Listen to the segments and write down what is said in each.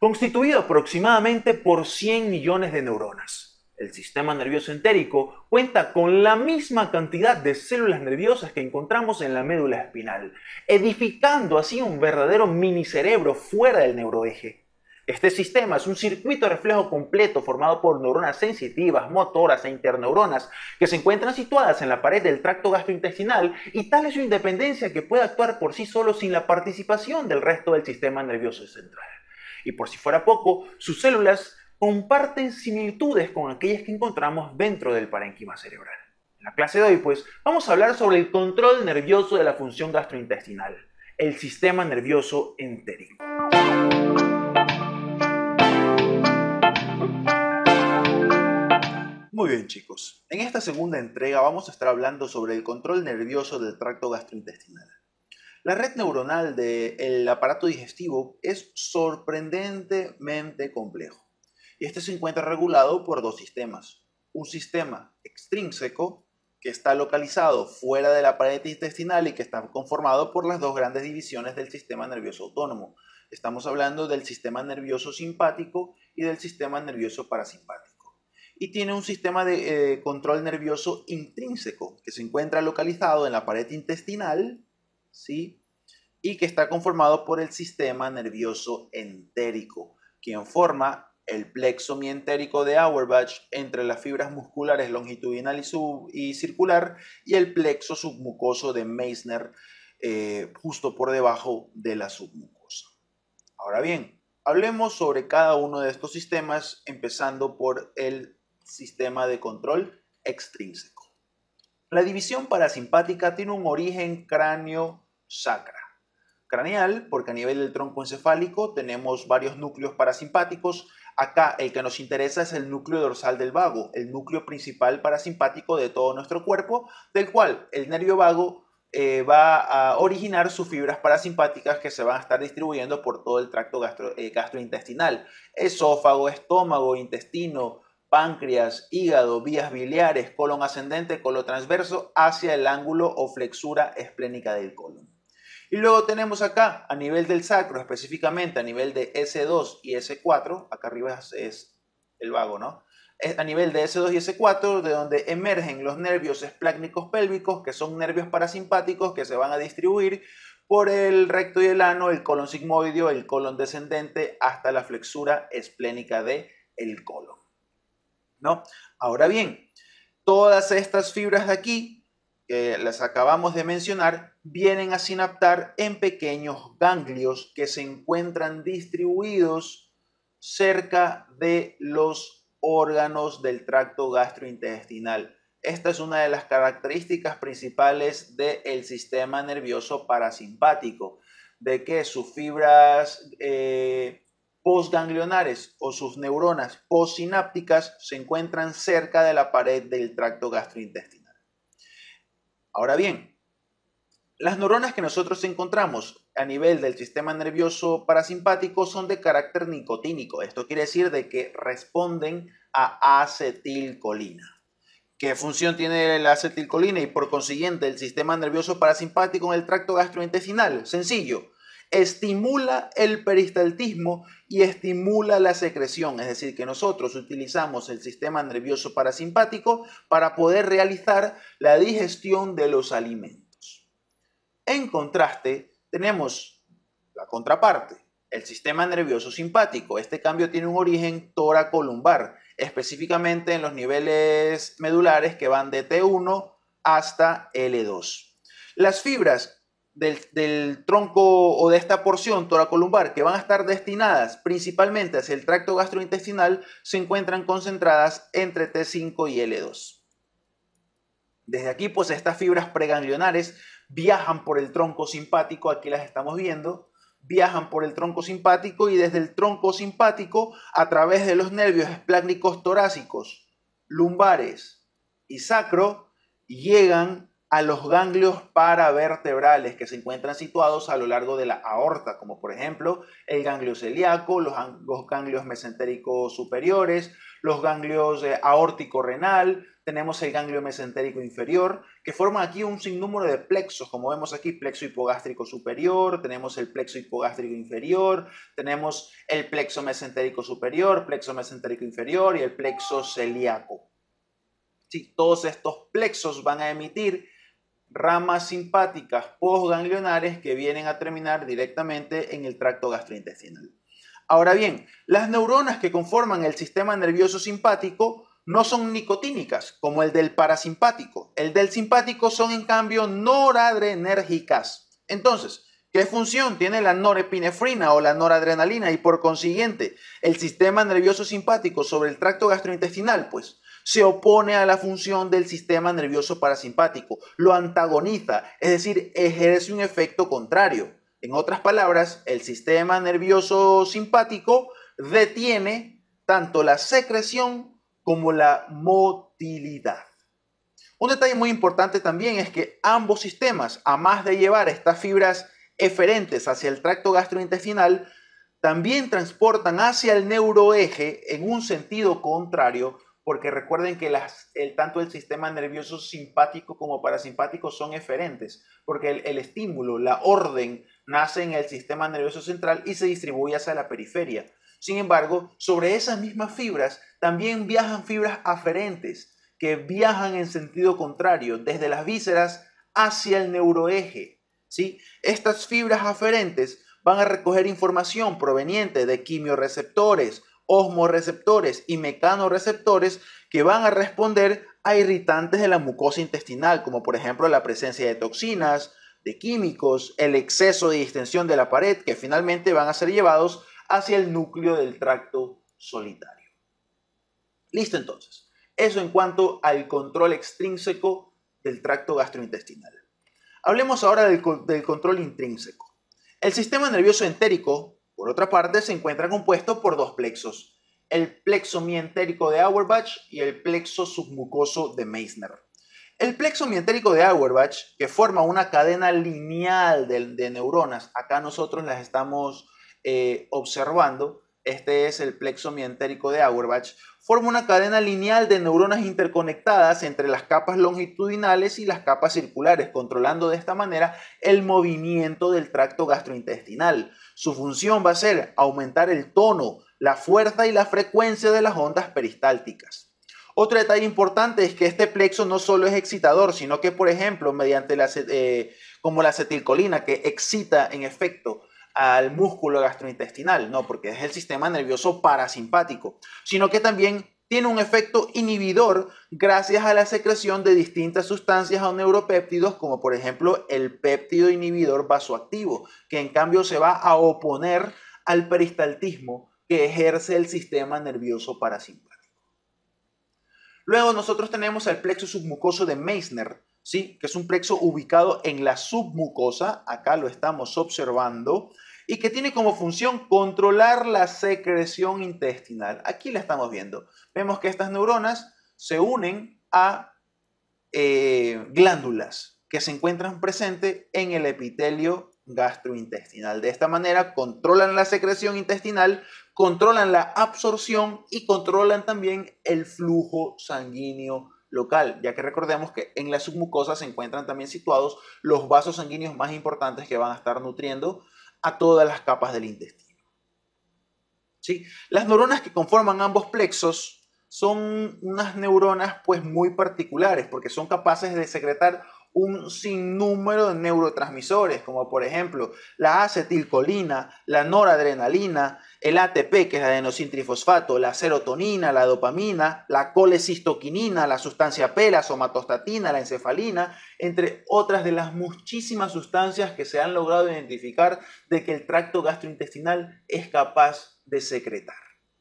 constituido aproximadamente por 100 millones de neuronas. El sistema nervioso entérico cuenta con la misma cantidad de células nerviosas que encontramos en la médula espinal, edificando así un verdadero minicerebro fuera del neuroeje. Este sistema es un circuito de reflejo completo formado por neuronas sensitivas, motoras e interneuronas que se encuentran situadas en la pared del tracto gastrointestinal, y tal es su independencia que puede actuar por sí solo sin la participación del resto del sistema nervioso central. Y por si fuera poco, sus células comparten similitudes con aquellas que encontramos dentro del parénquima cerebral. En la clase de hoy, pues, vamos a hablar sobre el control nervioso de la función gastrointestinal, el sistema nervioso entérico. Muy bien, chicos. En esta segunda entrega vamos a estar hablando sobre el control nervioso del tracto gastrointestinal. La red neuronal del aparato digestivo es sorprendentemente complejo, y este se encuentra regulado por dos sistemas. Un sistema extrínseco, que está localizado fuera de la pared intestinal y que está conformado por las dos grandes divisiones del sistema nervioso autónomo. Estamos hablando del sistema nervioso simpático y del sistema nervioso parasimpático. Y tiene un sistema de control nervioso intrínseco, que se encuentra localizado en la pared intestinal, ¿sí? Y que está conformado por el sistema nervioso entérico, quien forma el plexo mientérico de Auerbach entre las fibras musculares longitudinal y circular, y el plexo submucoso de Meissner, justo por debajo de la submucosa. Ahora bien, hablemos sobre cada uno de estos sistemas, empezando por el sistema de control extrínseco. La división parasimpática tiene un origen cráneo-sacra. Craneal, porque a nivel del tronco encefálico tenemos varios núcleos parasimpáticos. Acá el que nos interesa es el núcleo dorsal del vago, el núcleo principal parasimpático de todo nuestro cuerpo, del cual el nervio vago va a originar sus fibras parasimpáticas que se van a estar distribuyendo por todo el tracto gastrointestinal. Esófago, estómago, intestino, páncreas, hígado, vías biliares, colon ascendente, colon transverso, hacia el ángulo o flexura esplénica del colon. Y luego tenemos acá, a nivel del sacro, específicamente a nivel de S2 y S4, acá arriba es el vago, ¿no? A nivel de S2 y S4, de donde emergen los nervios esplácnicos pélvicos, que son nervios parasimpáticos que se van a distribuir por el recto y el ano, el colon sigmoideo, el colon descendente, hasta la flexura esplénica del colon, ¿no? Ahora bien, todas estas fibras de aquí, que las acabamos de mencionar, vienen a sinaptar en pequeños ganglios que se encuentran distribuidos cerca de los órganos del tracto gastrointestinal. Esta es una de las características principales del sistema nervioso parasimpático, de que sus fibras postganglionares o sus neuronas postsinápticas se encuentran cerca de la pared del tracto gastrointestinal. Ahora bien, las neuronas que nosotros encontramos a nivel del sistema nervioso parasimpático son de carácter nicotínico. Esto quiere decir de que responden a acetilcolina. ¿Qué función tiene la acetilcolina y por consiguiente el sistema nervioso parasimpático en el tracto gastrointestinal? Sencillo. Estimula el peristaltismo y estimula la secreción, es decir, que nosotros utilizamos el sistema nervioso parasimpático para poder realizar la digestión de los alimentos. En contraste, tenemos la contraparte, el sistema nervioso simpático. Este cambio tiene un origen tóraco-lumbar, específicamente en los niveles medulares que van de T1 hasta L2. Las fibras del tronco o de esta porción toracolumbar que van a estar destinadas principalmente hacia el tracto gastrointestinal se encuentran concentradas entre T5 y L2. Desde aquí, pues estas fibras preganglionares viajan por el tronco simpático, aquí las estamos viendo, viajan por el tronco simpático y desde el tronco simpático a través de los nervios esplácnicos torácicos, lumbares y sacro llegan a los ganglios paravertebrales que se encuentran situados a lo largo de la aorta, como por ejemplo el ganglio celíaco, los ganglios mesentéricos superiores, los ganglios aórtico-renal, tenemos el ganglio mesentérico inferior, que forman aquí un sinnúmero de plexos, como vemos aquí, plexo hipogástrico superior, tenemos el plexo hipogástrico inferior, tenemos el plexo mesentérico superior, plexo mesentérico inferior y el plexo celíaco. Sí, todos estos plexos van a emitir ramas simpáticas postganglionares que vienen a terminar directamente en el tracto gastrointestinal. Ahora bien, las neuronas que conforman el sistema nervioso simpático no son nicotínicas, como el del parasimpático. El del simpático son, en cambio, noradrenérgicas. Entonces, ¿qué función tiene la norepinefrina o la noradrenalina? Y por consiguiente, el sistema nervioso simpático sobre el tracto gastrointestinal, pues, se opone a la función del sistema nervioso parasimpático, lo antagoniza, es decir, ejerce un efecto contrario. En otras palabras, el sistema nervioso simpático detiene tanto la secreción como la motilidad. Un detalle muy importante también es que ambos sistemas, a más de llevar estas fibras eferentes hacia el tracto gastrointestinal, también transportan hacia el neuroeje en un sentido contrario, porque recuerden que tanto el sistema nervioso simpático como parasimpático son eferentes, porque el estímulo, la orden, nace en el sistema nervioso central y se distribuye hacia la periferia. Sin embargo, sobre esas mismas fibras también viajan fibras aferentes, que viajan en sentido contrario, desde las vísceras hacia el neuroeje. ¿Sí? Estas fibras aferentes van a recoger información proveniente de quimioreceptores, osmoreceptores y mecanoreceptores que van a responder a irritantes de la mucosa intestinal, como por ejemplo la presencia de toxinas, de químicos, el exceso de distensión de la pared, que finalmente van a ser llevados hacia el núcleo del tracto solitario. Listo entonces. Eso en cuanto al control extrínseco del tracto gastrointestinal. Hablemos ahora del control intrínseco. El sistema nervioso entérico, por otra parte, se encuentra compuesto por dos plexos, el plexo mientérico de Auerbach y el plexo submucoso de Meissner. El plexo mientérico de Auerbach, que forma una cadena lineal de neuronas, acá nosotros las estamos observando, este es el plexo mientérico de Auerbach, forma una cadena lineal de neuronas interconectadas entre las capas longitudinales y las capas circulares, controlando de esta manera el movimiento del tracto gastrointestinal. Su función va a ser aumentar el tono, la fuerza y la frecuencia de las ondas peristálticas. Otro detalle importante es que este plexo no solo es excitador, sino que, por ejemplo, mediante como la acetilcolina, que excita en efecto al músculo gastrointestinal, no, porque es el sistema nervioso parasimpático, sino que también tiene un efecto inhibidor gracias a la secreción de distintas sustancias o neuropéptidos, como por ejemplo el péptido inhibidor vasoactivo, que en cambio se va a oponer al peristaltismo que ejerce el sistema nervioso parasimpático. Luego nosotros tenemos el plexo submucoso de Meissner, ¿sí? Que es un plexo ubicado en la submucosa, acá lo estamos observando, y que tiene como función controlar la secreción intestinal. Aquí la estamos viendo. Vemos que estas neuronas se unen a glándulas que se encuentran presentes en el epitelio gastrointestinal. De esta manera controlan la secreción intestinal, controlan la absorción y controlan también el flujo sanguíneo local, ya que recordemos que en la submucosa se encuentran también situados los vasos sanguíneos más importantes que van a estar nutriendo a todas las capas del intestino. ¿Sí? Las neuronas que conforman ambos plexos son unas neuronas pues muy particulares porque son capaces de secretar un sinnúmero de neurotransmisores, como por ejemplo la acetilcolina, la noradrenalina, el ATP, que es adenosintrifosfato, la serotonina, la dopamina, la colecistoquinina, la sustancia P, la somatostatina, la encefalina, entre otras de las muchísimas sustancias que se han logrado identificar de que el tracto gastrointestinal es capaz de secretar.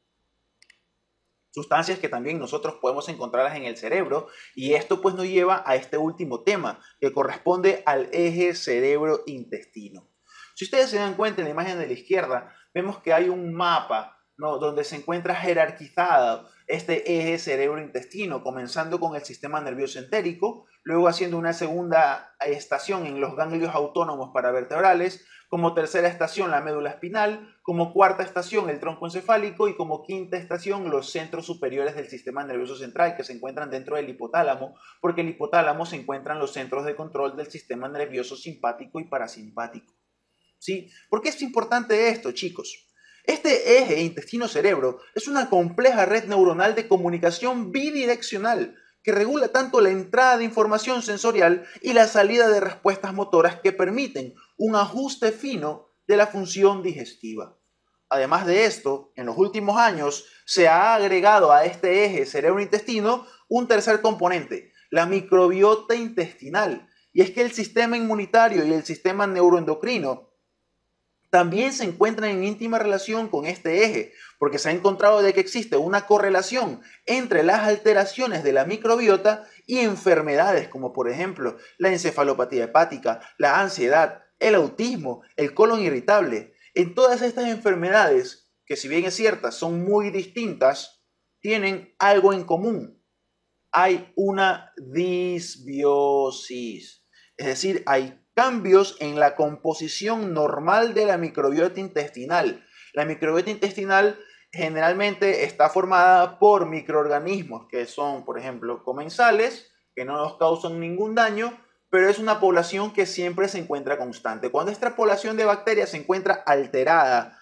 Sustancias que también nosotros podemos encontrarlas en el cerebro, y esto pues nos lleva a este último tema que corresponde al eje cerebro-intestino. Si ustedes se dan cuenta en la imagen de la izquierda, vemos que hay un mapa, ¿no? Donde se encuentra jerarquizada este eje cerebro-intestino, comenzando con el sistema nervioso entérico, luego haciendo una segunda estación en los ganglios autónomos paravertebrales, como tercera estación la médula espinal, como cuarta estación el tronco encefálico y como quinta estación los centros superiores del sistema nervioso central que se encuentran dentro del hipotálamo, porque el hipotálamo se encuentran los centros de control del sistema nervioso simpático y parasimpático. ¿Sí? ¿Por qué es importante esto, chicos? Este eje intestino-cerebro es una compleja red neuronal de comunicación bidireccional que regula tanto la entrada de información sensorial y la salida de respuestas motoras que permiten un ajuste fino de la función digestiva. Además de esto, en los últimos años se ha agregado a este eje cerebro-intestino un tercer componente, la microbiota intestinal. Y es que el sistema inmunitario y el sistema neuroendocrino también se encuentran en íntima relación con este eje, porque se ha encontrado de que existe una correlación entre las alteraciones de la microbiota y enfermedades como por ejemplo la encefalopatía hepática, la ansiedad, el autismo, el colon irritable. En todas estas enfermedades, que si bien es cierta, son muy distintas, tienen algo en común. Hay una disbiosis, es decir, hay cambios en la composición normal de la microbiota intestinal. La microbiota intestinal generalmente está formada por microorganismos que son, por ejemplo, comensales, que no nos causan ningún daño, pero es una población que siempre se encuentra constante. Cuando esta población de bacterias se encuentra alterada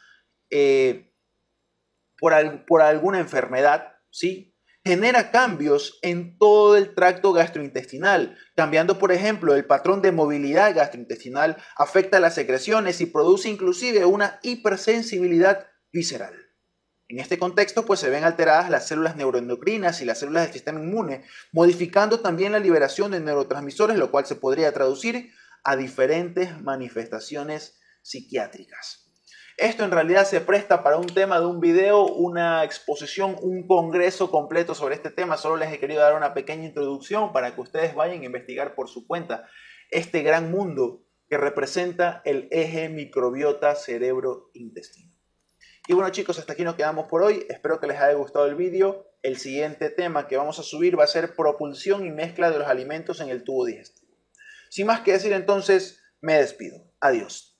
por alguna enfermedad, ¿sí?, genera cambios en todo el tracto gastrointestinal, cambiando, por ejemplo, el patrón de movilidad gastrointestinal, afecta las secreciones y produce inclusive una hipersensibilidad visceral. En este contexto, pues se ven alteradas las células neuroendocrinas y las células del sistema inmune, modificando también la liberación de neurotransmisores, lo cual se podría traducir a diferentes manifestaciones psiquiátricas. Esto en realidad se presta para un tema de un video, una exposición, un congreso completo sobre este tema. Solo les he querido dar una pequeña introducción para que ustedes vayan a investigar por su cuenta este gran mundo que representa el eje microbiota cerebro-intestino. Y bueno, chicos, hasta aquí nos quedamos por hoy. Espero que les haya gustado el vídeo. El siguiente tema que vamos a subir va a ser propulsión y mezcla de los alimentos en el tubo digestivo. Sin más que decir, entonces, me despido. Adiós.